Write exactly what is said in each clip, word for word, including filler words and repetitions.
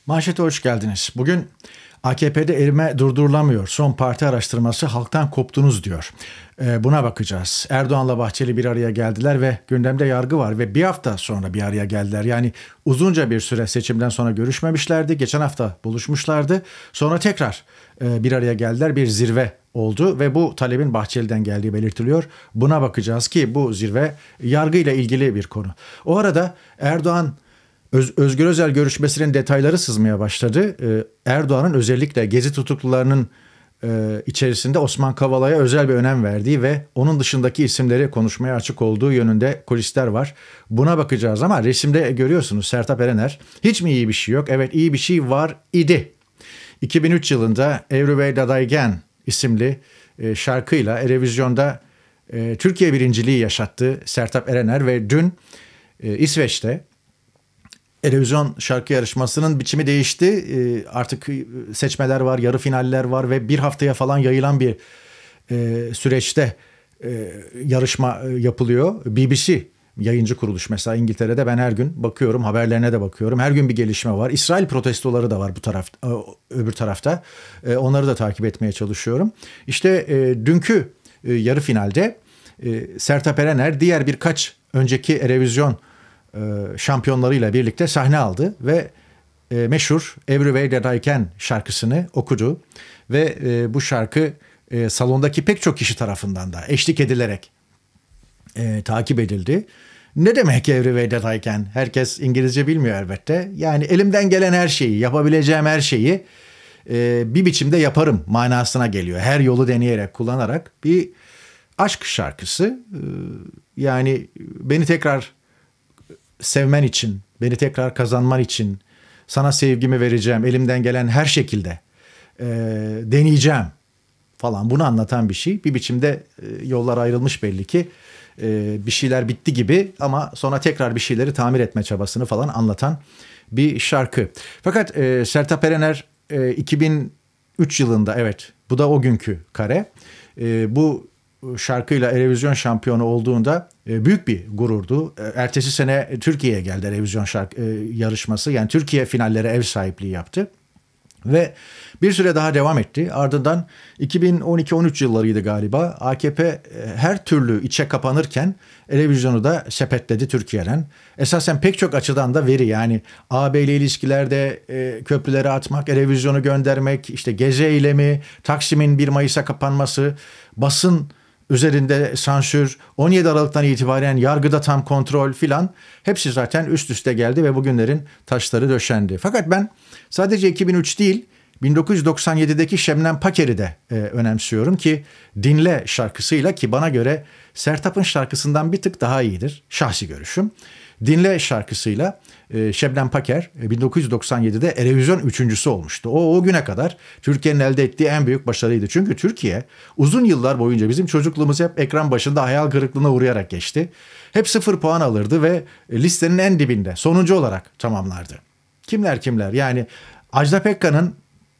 Manşete hoş geldiniz. Bugün A K P'de erime durdurulamıyor. Son parti araştırması halktan koptunuz diyor. Ee, buna bakacağız. Erdoğan'la Bahçeli bir araya geldiler ve gündemde yargı var ve bir hafta sonra bir araya geldiler. Yani uzunca bir süre seçimden sonra görüşmemişlerdi. Geçen hafta buluşmuşlardı. Sonra tekrar e, bir araya geldiler. Bir zirve oldu ve bu talebin Bahçeli'den geldiği belirtiliyor. Buna bakacağız ki bu zirve yargıyla ilgili bir konu. O arada Erdoğan Öz, Özgür Özel görüşmesinin detayları sızmaya başladı. Ee, Erdoğan'ın özellikle Gezi tutuklularının e, içerisinde Osman Kavala'ya özel bir önem verdiği ve onun dışındaki isimleri konuşmaya açık olduğu yönünde kulisler var. Buna bakacağız ama resimde görüyorsunuz Sertab Erener. Hiç mi iyi bir şey yok? Evet, iyi bir şey var idi. iki bin üç yılında Every Way That I Can isimli e, şarkıyla Eurovision'da e, Türkiye birinciliği yaşattı Sertab Erener ve dün e, İsveç'te Eurovision şarkı yarışmasının biçimi değişti. Artık seçmeler var, yarı finaller var ve bir haftaya falan yayılan bir süreçte yarışma yapılıyor. B B C yayıncı kuruluş mesela İngiltere'de, ben her gün bakıyorum, haberlerine de bakıyorum. Her gün bir gelişme var. İsrail protestoları da var bu tarafta, öbür tarafta. Onları da takip etmeye çalışıyorum. İşte dünkü yarı finalde Sertab Erener diğer birkaç önceki Eurovision şampiyonlarıyla birlikte sahne aldı ve e, meşhur Every Way That I Can şarkısını okudu ve e, bu şarkı e, salondaki pek çok kişi tarafından da eşlik edilerek e, takip edildi. Ne demek Every Way That I Can? Herkes İngilizce bilmiyor elbette. Yani elimden gelen her şeyi, yapabileceğim her şeyi e, bir biçimde yaparım manasına geliyor. Her yolu deneyerek, kullanarak bir aşk şarkısı. E, yani beni tekrar sevmen için, beni tekrar kazanman için sana sevgimi vereceğim, elimden gelen her şekilde e, deneyeceğim falan, bunu anlatan bir şey. Bir biçimde e, yollar ayrılmış belli ki, e, bir şeyler bitti gibi ama sonra tekrar bir şeyleri tamir etme çabasını falan anlatan bir şarkı. Fakat e, Sertab Erener e, iki bin üç yılında, evet bu da o günkü kare, e, bu şarkıyla Eurovision şampiyonu olduğunda büyük bir gururdu. Ertesi sene Türkiye'ye geldi Eurovision şarkı yarışması. Yani Türkiye finallere ev sahipliği yaptı. Ve bir süre daha devam etti. Ardından iki bin on iki on üç yıllarıydı galiba. A K P her türlü içe kapanırken Eurovision'u da sepetledi Türkiye'den. Esasen pek çok açıdan da veri, yani A B ile ilişkilerde e, köprüleri atmak, Eurovision'u göndermek, işte Gezi eylemi, Taksim'in bir Mayıs'a kapanması, basın üzerinde sansür, on yedi Aralık'tan itibaren yargıda tam kontrol filan, hepsi zaten üst üste geldi ve bugünlerin taşları döşendi. Fakat ben sadece iki bin üç değil, bin dokuz yüz doksan yedideki Şebnem Paker'i de e, önemsiyorum ki Dinle şarkısıyla, ki bana göre Sertab'ın şarkısından bir tık daha iyidir, şahsi görüşüm. Dinle şarkısıyla e, Şebnem Paker e, bin dokuz yüz doksan yedide Eurovision üçüncüsü olmuştu. O o güne kadar Türkiye'nin elde ettiği en büyük başarıydı. Çünkü Türkiye uzun yıllar boyunca, bizim çocukluğumuz hep ekran başında hayal kırıklığına uğrayarak geçti. Hep sıfır puan alırdı ve listenin en dibinde sonuncu olarak tamamlardı. Kimler kimler, yani Ajda Pekkan'ın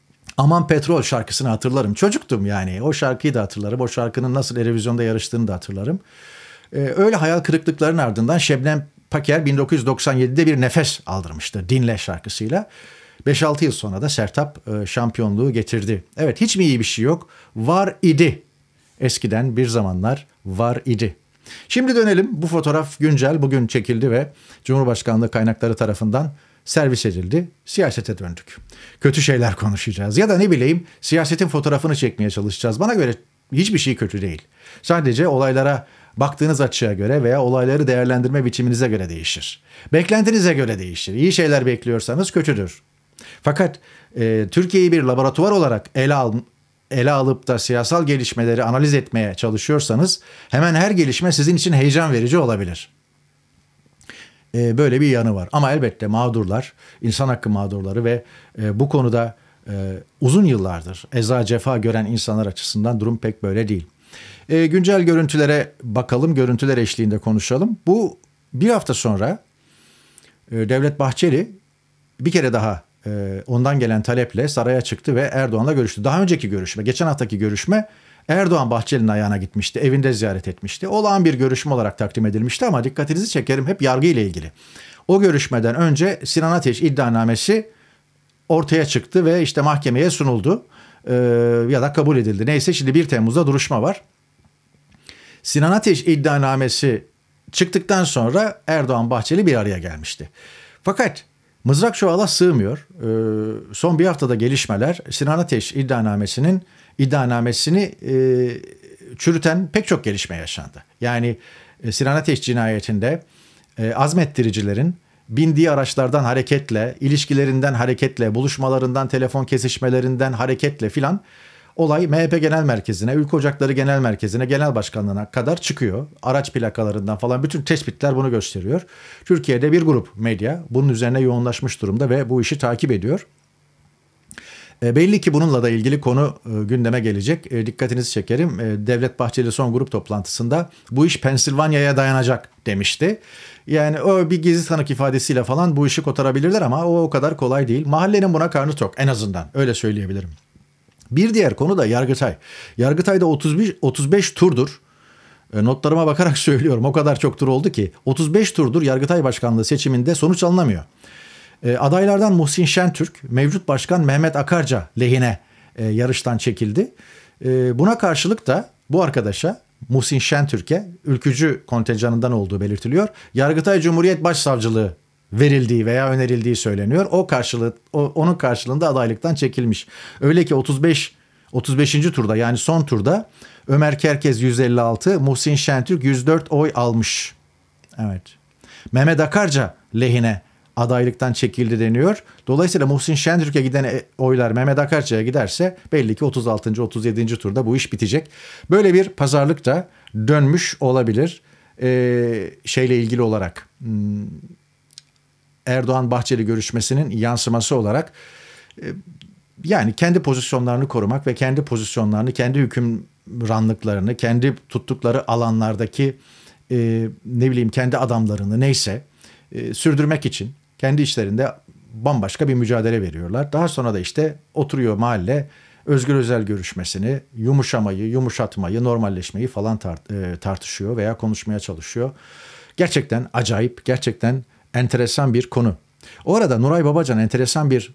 Aman Petrol şarkısını hatırlarım. Çocuktum yani, o şarkıyı da hatırlarım. O şarkının nasıl Eurovision'da yarıştığını da hatırlarım. E, öyle hayal kırıklıklarının ardından Şebnem Paker bin dokuz yüz doksan yedide bir nefes aldırmıştı Dinle şarkısıyla. beş altı yıl sonra da Sertab e, şampiyonluğu getirdi. Evet, hiç mi iyi bir şey yok? Var idi. Eskiden bir zamanlar var idi. Şimdi dönelim. Bu fotoğraf güncel, bugün çekildi ve Cumhurbaşkanlığı kaynakları tarafından servis edildi. Siyasete döndük. Kötü şeyler konuşacağız ya da ne bileyim, siyasetin fotoğrafını çekmeye çalışacağız. Bana göre hiçbir şey kötü değil. Sadece olaylara baktığınız açıya göre veya olayları değerlendirme biçiminize göre değişir. Beklentinize göre değişir. İyi şeyler bekliyorsanız kötüdür. Fakat e, Türkiye'yi bir laboratuvar olarak ele, al, ele alıp da siyasal gelişmeleri analiz etmeye çalışıyorsanız hemen her gelişme sizin için heyecan verici olabilir. E, böyle bir yanı var. Ama elbette mağdurlar, insan hakkı mağdurları ve e, bu konuda e, uzun yıllardır eza cefa gören insanlar açısından durum pek böyle değil. E, güncel görüntülere bakalım, görüntüler eşliğinde konuşalım. Bu bir hafta sonra e, Devlet Bahçeli bir kere daha e, ondan gelen taleple saraya çıktı ve Erdoğan'la görüştü. Daha önceki görüşme, geçen haftaki görüşme Erdoğan Bahçeli'nin ayağına gitmişti, evinde ziyaret etmişti. Olağan bir görüşme olarak takdim edilmişti ama dikkatinizi çekerim, hep yargı ile ilgili. O görüşmeden önce Sinan Ateş iddianamesi ortaya çıktı ve işte mahkemeye sunuldu e, ya da kabul edildi. Neyse şimdi bir Temmuz'da duruşma var. Sinan Ateş iddianamesi çıktıktan sonra Erdoğan Bahçeli bir araya gelmişti. Fakat mızrak çuvala sığmıyor. Ee, son bir haftada gelişmeler Sinan Ateş iddianamesinin iddianamesini e, çürüten pek çok gelişme yaşandı. Yani e, Sinan Ateş cinayetinde e, azmettiricilerin bindiği araçlardan hareketle, ilişkilerinden hareketle, buluşmalarından, telefon kesişmelerinden hareketle filan olay M H P Genel Merkezi'ne, Ülke Ocakları Genel Merkezi'ne, Genel Başkanlığı'na kadar çıkıyor. Araç plakalarından falan bütün tespitler bunu gösteriyor. Türkiye'de bir grup medya bunun üzerine yoğunlaşmış durumda ve bu işi takip ediyor. E, belli ki bununla da ilgili konu e, gündeme gelecek. E, dikkatinizi çekerim. E, Devlet Bahçeli son grup toplantısında bu iş Pensilvanya'ya dayanacak demişti. Yani o bir gizli tanık ifadesiyle falan bu işi kotarabilirler ama o o kadar kolay değil. Mahallenin buna karnı tok en azından öyle söyleyebilirim. Bir diğer konu da Yargıtay. Yargıtay'da otuz beş, otuz beş turdur, e, notlarıma bakarak söylüyorum o kadar çok tur oldu ki otuz beş turdur Yargıtay Başkanlığı seçiminde sonuç alınamıyor. E, adaylardan Muhsin Şentürk, mevcut başkan Mehmet Akarca lehine e, yarıştan çekildi. E, buna karşılık da bu arkadaşa Muhsin Şentürk'e ülkücü kontenjanından olduğu belirtiliyor. Yargıtay Cumhuriyet Başsavcılığı verildiği veya önerildiği söyleniyor. O karşılığı o, onun karşılığında adaylıktan çekilmiş. Öyle ki otuz beş otuz beşinci turda yani son turda Ömer Kerkez yüz elli altı, Muhsin Şentürk yüz dört oy almış. Evet. Mehmet Akarca lehine adaylıktan çekildi deniyor. Dolayısıyla Muhsin Şentürk'e giden oylar Mehmet Akarca'ya giderse belli ki otuz altıncı otuz yedinci turda bu iş bitecek. Böyle bir pazarlık da dönmüş olabilir. Ee, şeyle ilgili olarak hmm, Erdoğan-Bahçeli görüşmesinin yansıması olarak e, yani kendi pozisyonlarını korumak ve kendi pozisyonlarını, kendi hükümranlıklarını, kendi tuttukları alanlardaki e, ne bileyim kendi adamlarını neyse e, sürdürmek için kendi içlerinde bambaşka bir mücadele veriyorlar. Daha sonra da işte oturuyor mahalle Özgür Özel görüşmesini, yumuşamayı, yumuşatmayı, normalleşmeyi falan tart- e, tartışıyor veya konuşmaya çalışıyor. Gerçekten acayip, gerçekten enteresan bir konu. O arada Nuray Babacan enteresan bir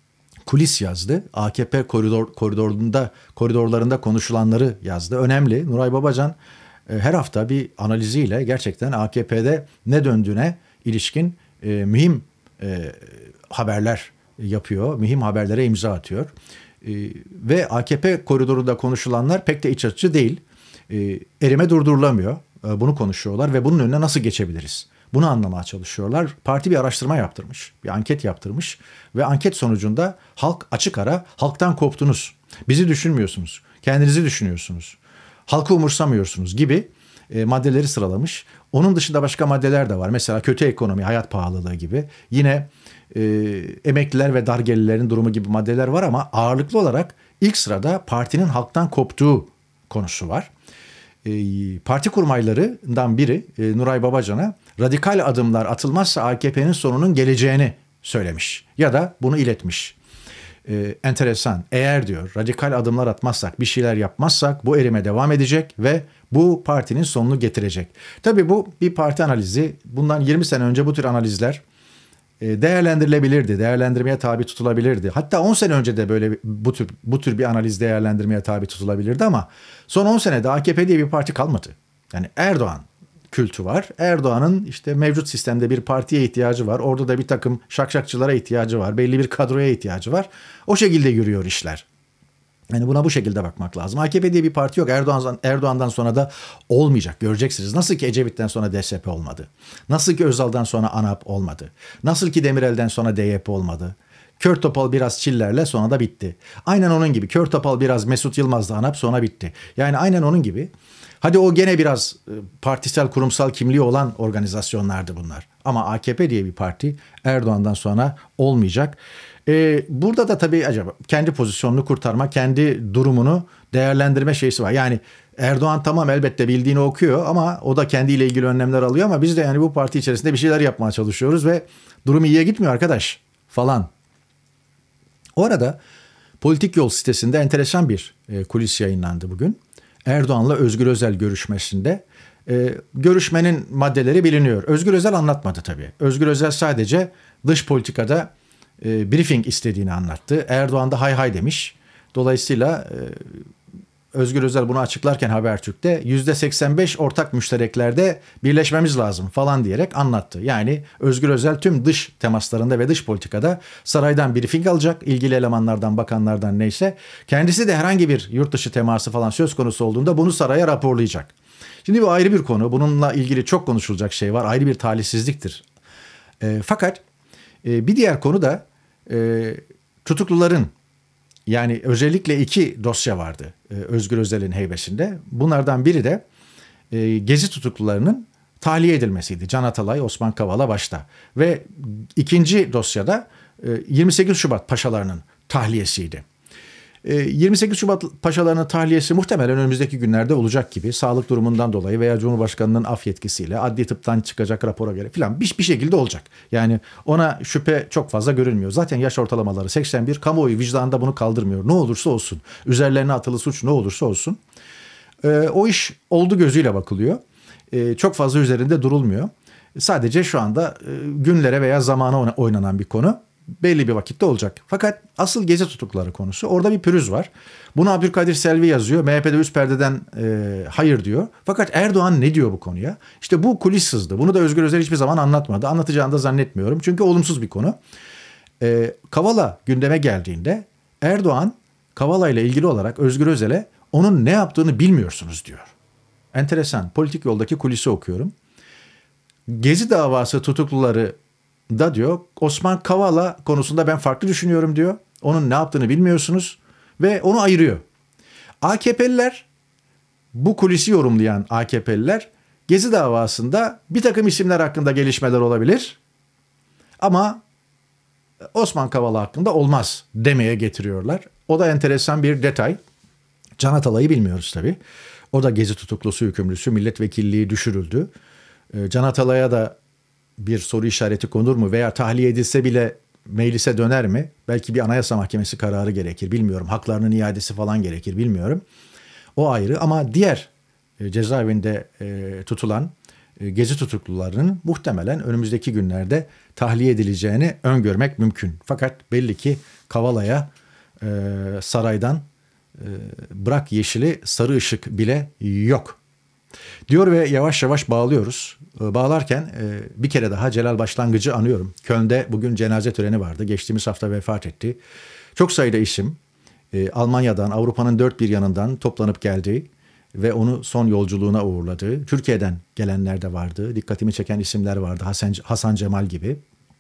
kulis yazdı. A K P koridor, koridorunda, koridorlarında konuşulanları yazdı. Önemli. Nuray Babacan e, her hafta bir analiziyle gerçekten A K P'de ne döndüğüne ilişkin e, mühim e, haberler yapıyor. Mühim haberlere imza atıyor. E, ve A K P koridorunda konuşulanlar pek de iç açıcı değil. E, erime durdurulamıyor. E, bunu konuşuyorlar ve bunun önüne nasıl geçebiliriz? Bunu anlamaya çalışıyorlar. Parti bir araştırma yaptırmış, bir anket yaptırmış ve anket sonucunda halk açık ara halktan koptunuz, bizi düşünmüyorsunuz, kendinizi düşünüyorsunuz, halkı umursamıyorsunuz gibi e, maddeleri sıralamış. Onun dışında başka maddeler de var. Mesela kötü ekonomi, hayat pahalılığı gibi. Yine e, emekliler ve dar gelirlerin durumu gibi maddeler var ama ağırlıklı olarak ilk sırada partinin halktan koptuğu konusu var. E, parti kurmaylarından biri e, Nuray Babacan'a radikal adımlar atılmazsa A K P'nin sonunun geleceğini söylemiş ya da bunu iletmiş. E, enteresan. Eğer diyor radikal adımlar atmazsak, bir şeyler yapmazsak bu erime devam edecek ve bu partinin sonunu getirecek. Tabii bu bir parti analizi. Bundan yirmi sene önce bu tür analizler e, değerlendirilebilirdi, değerlendirmeye tabi tutulabilirdi. Hatta on sene önce de böyle bu tür bu tür bir analiz değerlendirmeye tabi tutulabilirdi ama son on senede A K P diye bir parti kalmadı. Yani Erdoğan kültü var. Erdoğan'ın işte mevcut sistemde bir partiye ihtiyacı var. Orada da bir takım şakşakçılara ihtiyacı var. Belli bir kadroya ihtiyacı var. O şekilde yürüyor işler. Yani buna bu şekilde bakmak lazım. A K P diye bir parti yok. Erdoğan, Erdoğan'dan sonra da olmayacak. Göreceksiniz. Nasıl ki Ecevit'ten sonra D S P olmadı. Nasıl ki Özal'dan sonra ANAP olmadı. Nasıl ki Demirel'den sonra D Y P olmadı. Kör topal biraz Çiller'le sonra da bitti. Aynen onun gibi. Kör topal biraz Mesut Yılmaz'la ANAP sonra bitti. Yani aynen onun gibi. Hadi o gene biraz partisel kurumsal kimliği olan organizasyonlardı bunlar. Ama A K P diye bir parti Erdoğan'dan sonra olmayacak. Ee, burada da tabii acaba kendi pozisyonunu kurtarma, kendi durumunu değerlendirme şeysi var. Yani Erdoğan tamam elbette bildiğini okuyor ama o da kendiyle ilgili önlemler alıyor ama biz de yani bu parti içerisinde bir şeyler yapmaya çalışıyoruz ve durum iyiye gitmiyor arkadaş falan. O arada Politik Yol sitesinde enteresan bir e, kulis yayınlandı bugün. Erdoğan'la Özgür Özel görüşmesinde e, görüşmenin maddeleri biliniyor. Özgür Özel anlatmadı tabii. Özgür Özel sadece dış politikada e, briefing istediğini anlattı. Erdoğan da hay hay demiş. Dolayısıyla e, Özgür Özel bunu açıklarken Habertürk'te yüzde seksen beş ortak müştereklerde birleşmemiz lazım falan diyerek anlattı. Yani Özgür Özel tüm dış temaslarında ve dış politikada saraydan briefing alacak. İlgili elemanlardan, bakanlardan neyse. Kendisi de herhangi bir yurt dışı teması falan söz konusu olduğunda bunu saraya raporlayacak. Şimdi bu ayrı bir konu. Bununla ilgili çok konuşulacak şey var. Ayrı bir talihsizliktir. E, fakat e, bir diğer konu da e, tutukluların, yani özellikle iki dosya vardı e, Özgür Özel'in heybesinde. Bunlardan biri de e, Gezi tutuklularının tahliye edilmesiydi. Can Atalay, Osman Kavala başta. Ve ikinci dosyada e, yirmi sekiz Şubat paşalarının tahliyesiydi. E, yirmi sekiz Şubat paşalarının tahliyesi muhtemelen önümüzdeki günlerde olacak gibi. Sağlık durumundan dolayı veya Cumhurbaşkanı'nın af yetkisiyle adli tıptan çıkacak rapora göre falan bir, bir şekilde olacak. Yani ona şüphe çok fazla görünmüyor. Zaten yaş ortalamaları seksen bir, kamuoyu vicdanında bunu kaldırmıyor. Ne olursa olsun, üzerlerine atılı suç ne olursa olsun. E, o iş oldu gözüyle bakılıyor. E, çok fazla üzerinde durulmuyor. Sadece şu anda e, günlere veya zamana oynanan bir konu. Belli bir vakitte olacak. Fakat asıl Gezi tutukluları konusu, orada bir pürüz var. Bunu Abdülkadir Selvi yazıyor. M H P'de üst perdeden e, hayır diyor. Fakat Erdoğan ne diyor bu konuya? İşte bu kulis sızdı. Bunu da Özgür Özel hiçbir zaman anlatmadı. Anlatacağını da zannetmiyorum. Çünkü olumsuz bir konu. E, Kavala gündeme geldiğinde Erdoğan Kavala ile ilgili olarak Özgür Özel'e onun ne yaptığını bilmiyorsunuz diyor. Enteresan. Politik yoldaki kulisi okuyorum. Gezi davası tutukluları da diyor Osman Kavala konusunda ben farklı düşünüyorum diyor. Onun ne yaptığını bilmiyorsunuz ve onu ayırıyor. A K P'liler, bu kulisi yorumlayan A K P'liler Gezi davasında bir takım isimler hakkında gelişmeler olabilir ama Osman Kavala hakkında olmaz demeye getiriyorlar. O da enteresan bir detay. Can Atalay'ı bilmiyoruz tabii. O da Gezi tutuklusu, hükümlüsü, milletvekilliği düşürüldü. Can Atalay'a da bir soru işareti konur mu veya tahliye edilse bile meclise döner mi? Belki bir anayasa mahkemesi kararı gerekir, bilmiyorum. Haklarının iadesi falan gerekir, bilmiyorum. O ayrı ama diğer e, cezaevinde e, tutulan e, Gezi tutuklularının muhtemelen önümüzdeki günlerde tahliye edileceğini öngörmek mümkün. Fakat belli ki Kavala'ya e, saraydan e, bırak yeşili, sarı ışık bile yok diyor ve yavaş yavaş bağlıyoruz. Bağlarken bir kere daha Celal Başlangıcı anıyorum. Köln'de bugün cenaze töreni vardı. Geçtiğimiz hafta vefat etti. Çok sayıda isim Almanya'dan, Avrupa'nın dört bir yanından toplanıp geldi ve onu son yolculuğuna uğurladı. Türkiye'den gelenler de vardı. Dikkatimi çeken isimler vardı. Hasan, Hasan Cemal gibi.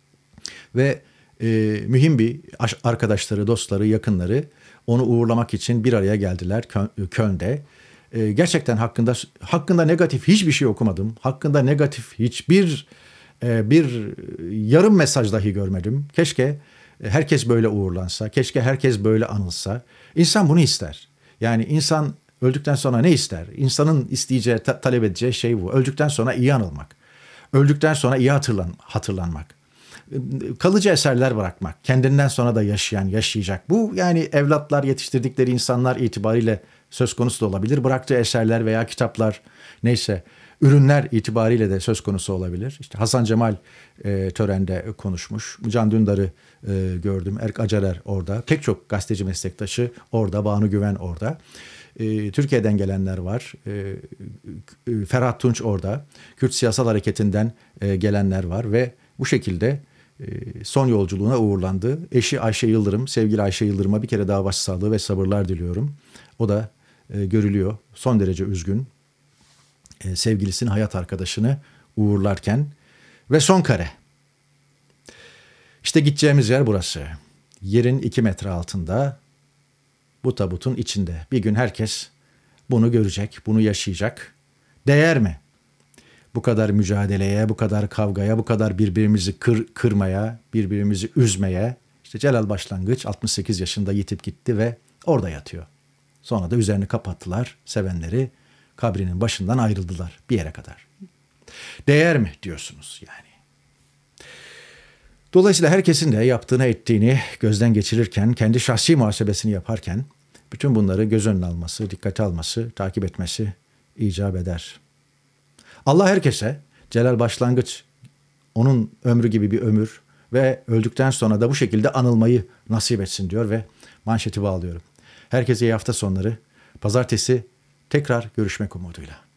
Ve e, mühim bir arkadaşları, dostları, yakınları onu uğurlamak için bir araya geldiler Köln'de. Gerçekten hakkında hakkında negatif hiçbir şey okumadım. Hakkında negatif hiçbir bir yarım mesaj dahi görmedim. Keşke herkes böyle uğurlansa, keşke herkes böyle anılsa. İnsan bunu ister. Yani insan öldükten sonra ne ister? İnsanın isteyeceği, ta- talep edeceği şey bu. Öldükten sonra iyi anılmak. Öldükten sonra iyi hatırlan hatırlanmak. Kalıcı eserler bırakmak. Kendinden sonra da yaşayan, yaşayacak. Bu yani evlatlar, yetiştirdikleri insanlar itibariyle söz konusu da olabilir. Bıraktığı eserler veya kitaplar, neyse ürünler itibariyle de söz konusu olabilir. İşte Hasan Cemal e, törende konuşmuş. Can Dündar'ı e, gördüm. Erk Acarer orada. Pek çok gazeteci meslektaşı orada. Banu Güven orada. E, Türkiye'den gelenler var. E, Ferhat Tunç orada. Kürt Siyasal Hareketi'nden e, gelenler var ve bu şekilde e, son yolculuğuna uğurlandı. Eşi Ayşe Yıldırım, sevgili Ayşe Yıldırım'a bir kere daha başsağlığı ve sabırlar diliyorum. O da e, görülüyor. Son derece üzgün. E, sevgilisini, hayat arkadaşını uğurlarken ve son kare. İşte gideceğimiz yer burası. Yerin iki metre altında, bu tabutun içinde. Bir gün herkes bunu görecek, bunu yaşayacak. Değer mi? Bu kadar mücadeleye, bu kadar kavgaya, bu kadar birbirimizi kır, kırmaya, birbirimizi üzmeye. İşte Celal Başlangıç altmış sekiz yaşında yitip gitti ve orada yatıyor. Sonra da üzerini kapattılar, sevenleri kabrinin başından ayrıldılar bir yere kadar. Değer mi diyorsunuz yani? Dolayısıyla herkesin de yaptığını ettiğini gözden geçirirken, kendi şahsi muhasebesini yaparken bütün bunları göz önüne alması, dikkate alması, takip etmesi icap eder. Allah herkese Celal Başlangıç, onun ömrü gibi bir ömür ve öldükten sonra da bu şekilde anılmayı nasip etsin diyor ve manşeti bağlıyorum. Herkese iyi hafta sonları. Pazartesi tekrar görüşmek umuduyla.